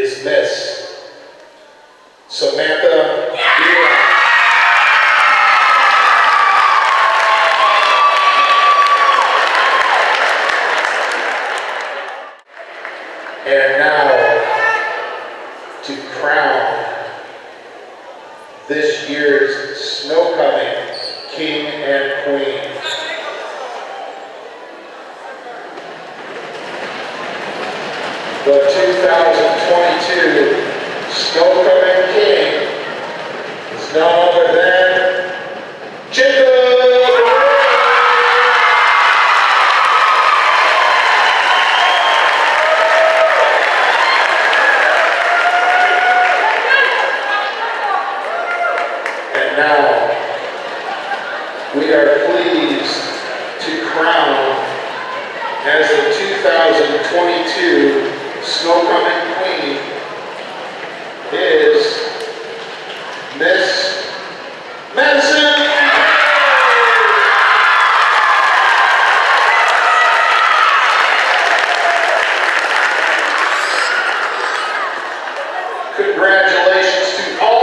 is Miss Samantha Billot. And now, to crown this year's Snowcoming King and Queen. The 2022 Snowcoming King is none other than Jacob. And now, we are pleased to crown as the 2022 Snowcoming Queen is Miss Madison. Congratulations to all